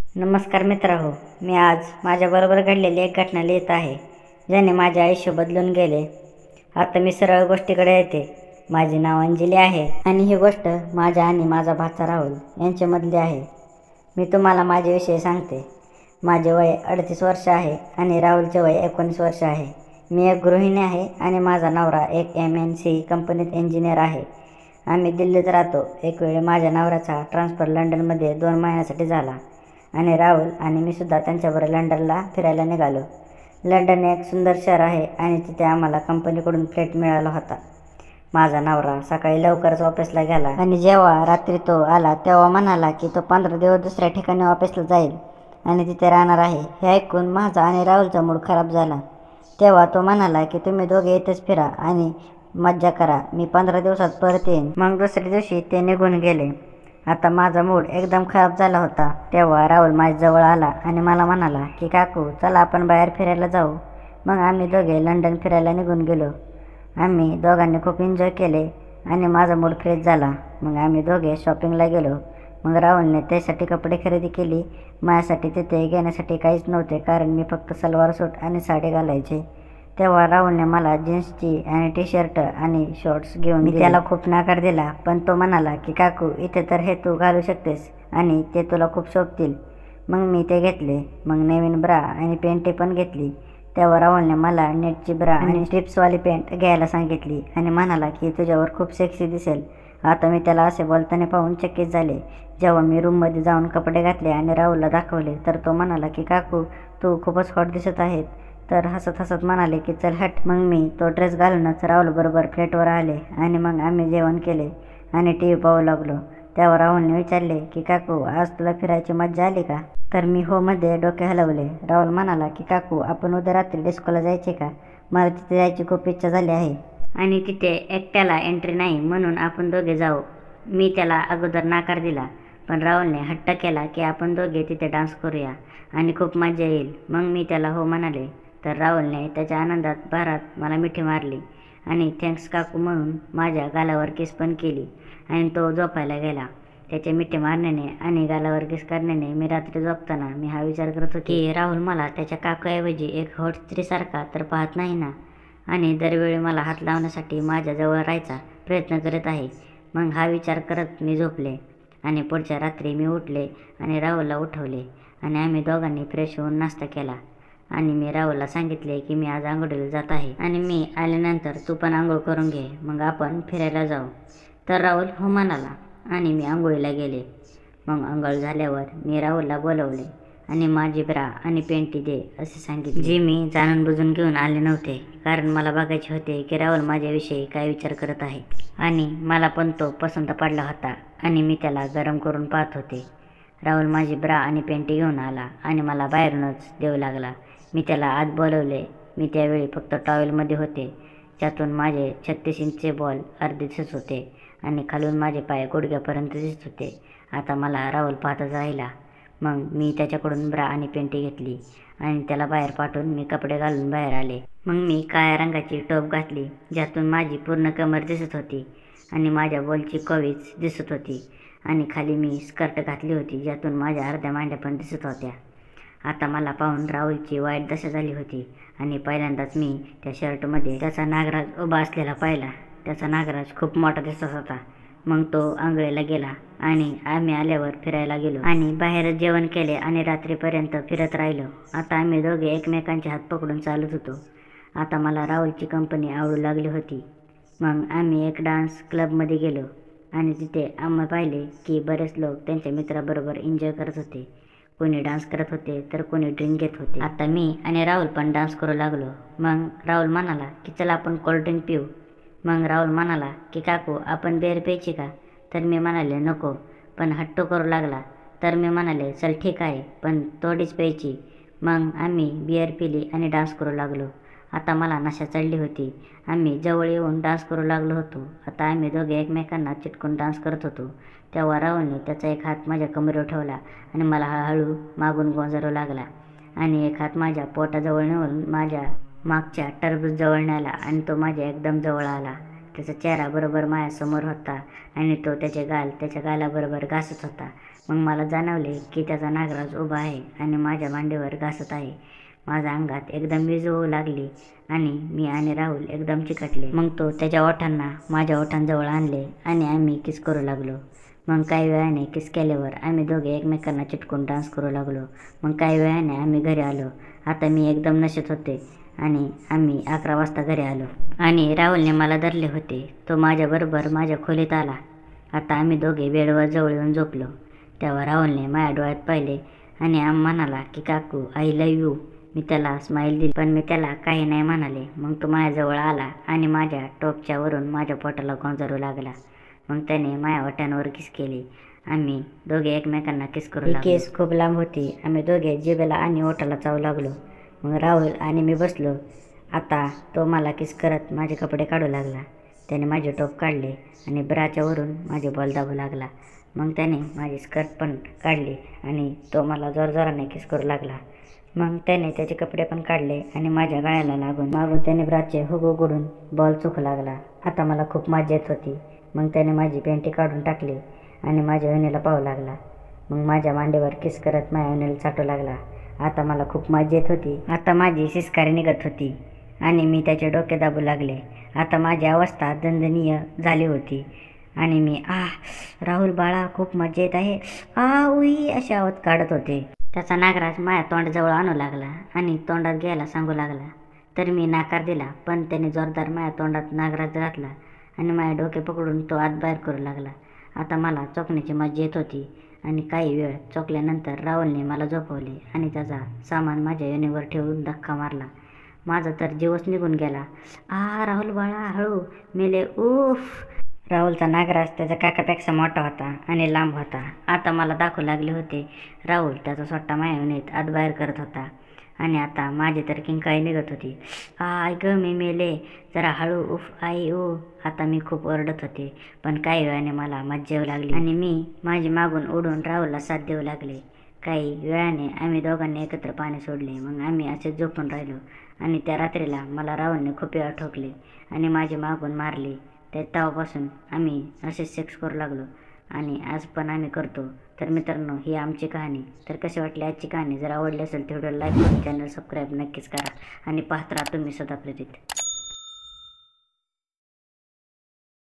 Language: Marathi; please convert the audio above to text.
नमस्कार मित्रहो, मी आज माझ्याबरोबर घडलेली एक घटना लिहित आहे, ज्याने माझे आयुष्य बदलून गेले. आता मी सरळ गोष्टीकडे येते. माझे नाव अंजली आहे आणि ही गोष्ट माझ्या आणि माझा भाचा राहुल यांच्यामधली आहे. मी तुम्हाला माझ्याविषयी सांगते. माझे वय 38 वर्ष आहे आणि राहुलचे वय 19 वर्ष आहे. मी एक गृहिणी आहे आणि माझा नवरा एक MNC कंपनीत इंजिनियर आहे. आम्ही दिल्लीत राहतो. एक वेळी माझ्या नवऱ्याचा ट्रान्सफर लंडनमध्ये 2 महिन्यासाठी झाला आणि राहुल आणि मी सुद्धा त्यांच्याबरोबर लंडनला फिरायला निघालो. लंडन एक सुंदर शहर आहे आणि तिथे आम्हाला कंपनीकडून फ्लॅट मिळाला होता. माझा नवरा सकाळी लवकरच ऑफिसला गेला आणि जेव्हा रात्री तो आला तेव्हा म्हणाला की तो 15 दिवस दुसऱ्या ठिकाणी ऑफिसला जाईल आणि तिथे राहणार आहे. हे ऐकून माझा आणि राहुलचा मूड खराब झाला. तेव्हा तो म्हणाला की तुम्ही दोघे इथेच फिरा आणि मज्जा करा, मी 15 दिवसात परत येईन. मग दुसऱ्या दिवशी ते निघून गेले. आता माझा मूड एकदम खराब झाला होता. तेव्हा राहुल माझ्याजवळ आला आणि मला म्हणाला की काकू चला आपण बाहेर फिरायला जाऊ. मग आम्ही दोघे लंडन फिरायला निघून गेलो. आम्ही दोघांनी खूप एन्जॉय केले आणि माझा मूड फ्रेश झाला. मग आम्ही दोघे शॉपिंगला गेलो. मग राहुलने त्यासाठी कपडे खरेदी केली. माझ्यासाठी तिथे घेण्यासाठी काहीच नव्हते, कारण मी फक्त सलवार सूट आणि साडी घालायचे. तेव्हा राहुलने मला जीन्सची आणि टी-शर्ट आणि शॉर्ट्स घेऊन दिले. मी त्याला खूप नकार दिला, पण तो म्हणाला की काकू इथे तर हे तू घालू शकतेस आणि ते तुला खूप शोभतील. मग मी ते घेतले. मग नवीन ब्रा आणि पॅन्ट पण घेतली. तेव्हा राहुलने मला नेटची ब्रा आणि स्ट्रिप्सवाली पॅन्ट घ्यायला सांगितली आणि म्हणाला की तुझ्यावर खूप सेक्सी दिसेल. आता मी त्याला असे बोलताना पाहून चकित झाले. जेव्हा मी रूममध्ये जाऊन कपडे घातले आणि राहुलला दाखवले तर तो म्हणाला की काकू तू खूपच हॉट दिसत आहेत. तर हसत हसत म्हणाले की चल हट. मग मी तो ड्रेस घालूनच राहुलबरोबर फ्लॅटवर आले आणि मग आम्ही जेवण केले आणि TV पाहू लागलो. तेव्हा राहुलने विचारले की काकू आज तुला फिरायची मज्जा आली का? तर मी हो मध्ये डोके हलवले. राहुल म्हणाला की काकू आपण उद्या रात्री डिस्कोला जायचे का? मला तिथे जायची खूप इच्छा झाली आहे आणि तिथे एकट्याला एंट्री नाही, म्हणून आपण दोघे जाऊ. मी त्याला अगोदर नकार दिला, पण राहुलने हट्ट केला की आपण दोघे तिथे डान्स करूया आणि खूप मजा येईल. मग मी त्याला हो म्हणाले. तर राहुलने त्याच्या आनंदात भरात मला मिठी मारली आणि थँक्स काकू म्हणून माझ्या गालावर किस पण केली आणि तो झोपायला गेला. त्याच्या मिठी मारण्याने आणि गालावर किस करण्याने मी रात्री झोपताना मी हा विचार करत होते की राहुल मला त्याच्या काकूऐवजी एक हॉट स्त्रीसारखा तर पाहत नाही ना, आणि दरवेळी मला हात लावण्यासाठी माझ्याजवळ राहायचा प्रयत्न करत आहे. मग हा विचार करत मी झोपले आणि पुढच्या रात्री मी उठले आणि राहुलला उठवले आणि आम्ही दोघांनी फ्रेश होऊन नाश्ता केला आणि मी राहुलला सांगितले की मी आज आंघोळीला जात आहे आणि मी आल्यानंतर तू पण आंघोळ करून घे, मग आपण फिरायला जाऊ. तर राहुल हो म्हणाला आणि मी आंघोळीला गेले. मग आंघोळ झाल्यावर मी राहुलला बोलवले आणि माझी ब्रा आणि पॅन्टी दे असे सांगितले, जे मी जाणून बुजून घेऊन आले नव्हते, कारण मला बघायचे होते की राहुल माझ्याविषयी काय विचार करत आहे. आणि मला पण तो पसंत पडला होता आणि मी त्याला गरम करून पाहत होते. राहुल माझी ब्रा आणि पॅन्टी घेऊन आला आणि मला बाहेरूनच देऊ लागला. मी त्याला आत बोलवले. मी त्यावेळी फक्त टॉवेलमध्ये होते, ज्यातून माझे 36 इंचचे बॉल अर्धे दिसत होते आणि खालून माझे पाय गुडघ्यापर्यंत दिसत होते. आता मला राहुल पाहतच राहिला. मग मी त्याच्याकडून ब्रा आणि पॅन्टी घेतली आणि त्याला बाहेर पाठवून मी कपडे घालून बाहेर आले. मग मी काळ्या रंगाची टॉप घातली, ज्यातून माझी पूर्ण कमर दिसत होती आणि माझ्या बॉलची कवीच दिसत होती आणि खाली मी स्कर्ट घातली होती, ज्यातून माझ्या अर्ध्या मांड्या पण दिसत होत्या. आता मला पाहून राहुलची वाईट दशा झाली होती आणि पहिल्यांदाच मी त्या शर्टमध्ये त्याचा नागराज उभा असलेला पाहिला. त्याचा नागराज खूप मोठा दिसत होता. मग तो आंघोळीला गेला आणि आम्ही आल्यावर फिरायला गेलो आणि बाहेरच जेवण केले आणि रात्रीपर्यंत फिरत राहिलो. आता आम्ही दोघे एकमेकांचे हात पकडून चालत होतो. आता मला राहुलची कंपनी आवडू लागली होती. मग आम्ही एक डान्स क्लबमध्ये गेलो आणि तिथे आम्ही पाहिले की बरेच लोक त्यांच्या मित्राबरोबर एन्जॉय करत होते. कोणी डान्स करत होते तर कोणी ड्रिंक घेत होते. आता मी आणि राहुल पण डान्स करू लागलो. मग राहुल म्हणाला की चला आपण कोल्ड्रिंक पिऊ. मग राहुल म्हणाला की काकू आपण बिअर प्यायची का? तर मी म्हणाले नको, पण हट्ट करू लागला. तर मी म्हणाले चल ठीक आहे, पण थोडीच प्यायची. मग आम्ही बिअर पिली आणि डान्स करू लागलो. आता मला नशा चढली होती. आम्ही जवळ येऊन डान्स करू लागलो होतो. आता आम्ही दोघे एकमेकांना चिटकून डान्स करत होतो. तेव्हा राहुलने त्याचा एक हात माझ्या कमरेवर ठेवला आणि मला हळूहळू मागून गोंजारू लागला आणि एक हात माझ्या पोटाजवळ नेऊन माझ्या मागच्या टरबूजजवळ नेला आणि तो माझ्या एकदम जवळ आला. त्याचा चेहरा बरोबर माझ्यासमोर होता आणि तो त्याचे गाल त्याच्या गालाबरोबर घासत होता. मग मला जाणवले की त्याचा नागराज उभा आहे आणि माझ्या मांडीवर घासत आहे. माझ्या अंगात एकदम वीज होऊ लागली आणि मी आणि राहुल एकदम चिकटले. मग तो त्याच्या ओठांना माझ्या ओठांजवळ आणले आणि आम्ही किस करू लागलो. मग काही वेळाने किस केल्यावर आम्ही दोघे एकमेकांना चिटकून डान्स करू लागलो. मग काही वेळाने आम्ही घरी आलो. आता मी एकदम नशेत होते आणि आम्ही 11 वाजता घरी आलो आणि राहुलने मला धरले होते. तो माझ्याबरोबर माझ्या खोलीत आला. आता आम्ही दोघे बेडवर जवळ येऊन झोपलो. तेव्हा राहुलने माझ्या डोळ्यात पाहिले आणि म्हणाला की काकू आय लव्ह यू. मी त्याला स्माईल दिली पण मी त्याला काही नाही म्हणाले. मग तो माझ्याजवळ आला आणि माझ्या टोपच्या वरून माझ्या पोटाला गोंजारू लागला. मग त्याने माझ्या ओठांवर किस केली. आम्ही दोघे एकमेकांना किस करू लागलो. केस खूप लांब होती. आम्ही दोघे जिभेला आणि ओठाला चावू लागलो. मग राहुल आणि मी बसलो. आता तो मला किस करत माझे कपडे काढू लागला. त्याने माझे टोप काढले आणि ब्राच्या वरून माझे बॉल दाबू लागला. मग त्याने माझी स्कर्ट पण काढली आणि तो मला जोरजोराने किस करू लागला. मग त्याने त्याचे कपडे पण काढले आणि माझ्या गळ्याला मागून त्याने ब्राचे हुग उघडून बॉल चुकू लागला. आता मला खूप मजा येत होती. मग त्याने माझी पॅन्टी काढून टाकली आणि माझ्या योनीला पाहू लागला. मग माझ्या मांडीवर किस करत माझ्या योनीला चाटू लागला. आता मला खूप मजा येत होती. आता माझी शिस्कारी निघत होती आणि मी त्याचे डोके दाबू लागले. आता माझी अवस्था दंदनीय झाली होती आणि मी राहुल बाळा खूप मजा येत आहे उई अशी आवाज काढत होते. त्याचा नागराज माझ्या तोंडाजवळ आणू लागला आणि तोंडात घ्यायला सांगू लागला. तर मी नकार दिला पण त्याने जोरदार माझ्या तोंडात नागराज घातला आणि माझे डोके पकडून तो आत बाहेर करू लागला. आता मला चोखण्याची मजा येत होती आणि काही वेळ चोखल्यानंतर राहुलने मला झोपवले आणि त्याचा सामान माझ्या योनीवर ठेवून धक्का मारला. माझा तर जीवच निघून गेला. राहुल बाळा हळू मेले उफ. राहुलचा नागराज त्याच्या काकापेक्षा मोठा होता आणि लांब होता. आता मला दाखवू लागले होते. राहुल त्याचा सोट्टा माझ्या योनीत आत बाहेर करत होता आणि आता माझी तर किंकाळी निघत होती. आई ग मी मेले जरा हळू उफ आई ओ. आता मी खूप ओरडत होते पण काही वेळाने मला मज्जा येऊ लागली आणि मी माझी मागून उडून राहुलला साथ देऊ लागले. काही वेळाने आम्ही दोघांनी एकत्र पाणी सोडले. मग आम्ही असेच झोपून राहिलो आणि त्या रात्रीला मला राहुलने खूप वेळा ठोकले आणि माझी मागून मारली. तेव्हापासून आम्ही असेच सेक्स करू लागलो आणि आज पण आम्ही करतो. तर मित्रांनो ही आमची कहाणी. तर कशी वाटली आजची कहाणी? जर आवडली असेल तर व्हिडिओला लाईक करून चॅनल सबस्क्राईब नक्कीच करा आणि पाहत राहा तुम्ही सुद्धा प्रेरित.